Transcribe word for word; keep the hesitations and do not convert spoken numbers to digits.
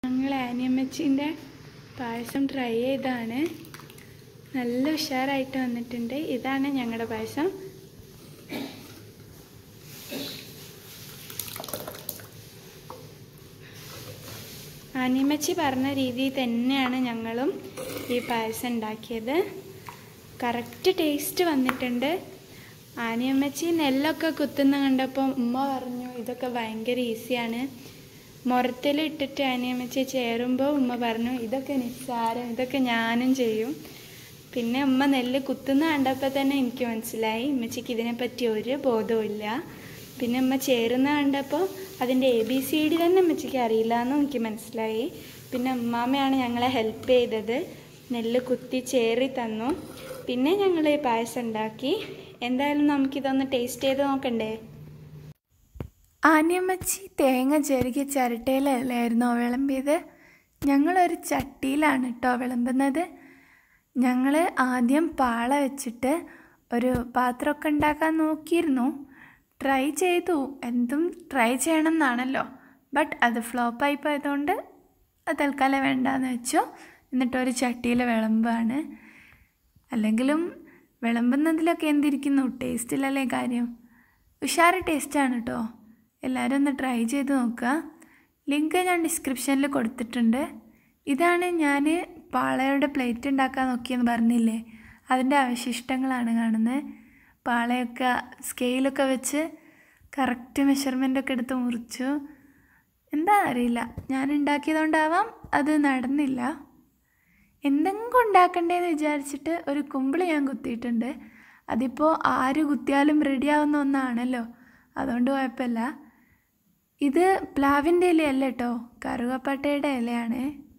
ഞങ്ങൾ ആനിയമ്മച്ചിൻ്റെ പായസം ട്രൈ ചെയ്താണ്. നല്ല ഉഷാറായിട്ട് വന്നിട്ടുണ്ട്. ഇതാണ് ഞങ്ങളുടെ പായസം. ആനിയമ്മച്ചി പറഞ്ഞ രീതിയിൽ തന്നെയാണ് ഞങ്ങളും ഈ പായസം ഉണ്ടാക്കിയത്. കറക്റ്റ് ടേസ്റ്റ് വന്നിട്ടുണ്ട്. ആനിയമ്മച്ചി നെല്ലൊക്കെ കുത്തുന്ന കണ്ടപ്പോൾ ഉമ്മ പറഞ്ഞു ഇതൊക്കെ ഭയങ്കര ഈസിയാണ്. മുറത്തിലിട്ടിട്ട് ആനിയമ്മച്ചി ചേരുമ്പോൾ ഉമ്മ പറഞ്ഞു ഇതൊക്കെ നിസ്സാരം, ഇതൊക്കെ ഞാനും ചെയ്യും. പിന്നെ ഉമ്മ നെല്ല് കുത്തുന്ന കണ്ടപ്പോൾ തന്നെ എനിക്ക് മനസ്സിലായി ഉമ്മച്ചിക്ക് ഇതിനെപ്പറ്റി ഒരു ബോധവും ഇല്ല. പിന്നെ ഉമ്മ ചേരുന്ന കണ്ടപ്പോൾ അതിൻ്റെ എ ബി സി ഡി തന്നെ ഉമ്മച്ചിക്ക് അറിയില്ല എന്നും എനിക്ക് മനസ്സിലായി. പിന്നെ ഉമ്മാമ്മയാണ് ഞങ്ങളെ ഹെൽപ്പ് ചെയ്തത്, നെല്ല് കുത്തി ചേറി തന്നു. പിന്നെ ഞങ്ങൾ ഈ പായസം ഉണ്ടാക്കി. എന്തായാലും നമുക്കിതൊന്ന് ടേസ്റ്റ് ചെയ്ത് നോക്കണ്ടേ? ആനിയമ്മച്ചി തേങ്ങ ചെറുകിയ ചിരട്ടയിലല്ലായിരുന്നോ വിളമ്പിയത്? ഞങ്ങളൊരു ചട്ടിയിലാണ് കേട്ടോ വിളമ്പുന്നത്. ഞങ്ങൾ ആദ്യം പാള വെച്ചിട്ട് ഒരു പാത്രമൊക്കെ ഉണ്ടാക്കാൻ നോക്കിയിരുന്നു, ട്രൈ ചെയ്തു. എന്തും ട്രൈ ചെയ്യണം എന്നാണല്ലോ. ബട്ട് അത് ഫ്ലോപ്പായി പോയതുകൊണ്ട് അത് തൽക്കാലം വേണ്ടാന്ന് വെച്ചു. എന്നിട്ടൊരു ചട്ടിയിൽ വിളമ്പാണ്. അല്ലെങ്കിലും വിളമ്പുന്നതിലൊക്കെ എന്തിരിക്കുന്നു, ടേസ്റ്റിലല്ലേ കാര്യം. ഉഷാറ് ടേസ്റ്റാണ് കേട്ടോ. എല്ലാവരും ഒന്ന് ട്രൈ ചെയ്ത് നോക്കുക. ലിങ്ക് ഞാൻ ഡിസ്ക്രിപ്ഷനിൽ കൊടുത്തിട്ടുണ്ട്. ഇതാണ് ഞാൻ പാളയുടെ പ്ലേറ്റ് ഉണ്ടാക്കാൻ നോക്കിയെന്ന് പറഞ്ഞില്ലേ, അതിൻ്റെ അവശിഷ്ടങ്ങളാണ് കാണുന്നത്. പാളയൊക്കെ സ്കെയിലൊക്കെ വെച്ച് കറക്റ്റ് മെഷർമെൻ്റൊക്കെ എടുത്ത് മുറിച്ചു. എന്താ അറിയില്ല, ഞാൻ ഉണ്ടാക്കിയതുകൊണ്ടാവാം അത് നടന്നില്ല. എന്തെങ്കിലും ഉണ്ടാക്കണ്ടേന്ന് വിചാരിച്ചിട്ട് ഒരു കുമ്പിള് ഞാൻ കുത്തിയിട്ടുണ്ട്. അതിപ്പോൾ ആര് കുത്തിയാലും റെഡിയാവുന്ന ഒന്നാണല്ലോ, അതുകൊണ്ട് കുഴപ്പമില്ല. ഇത് പ്ലാവിൻ്റെ ഇലയല്ല കേട്ടോ, കറുകപ്പട്ടയുടെ ഇലയാണ്.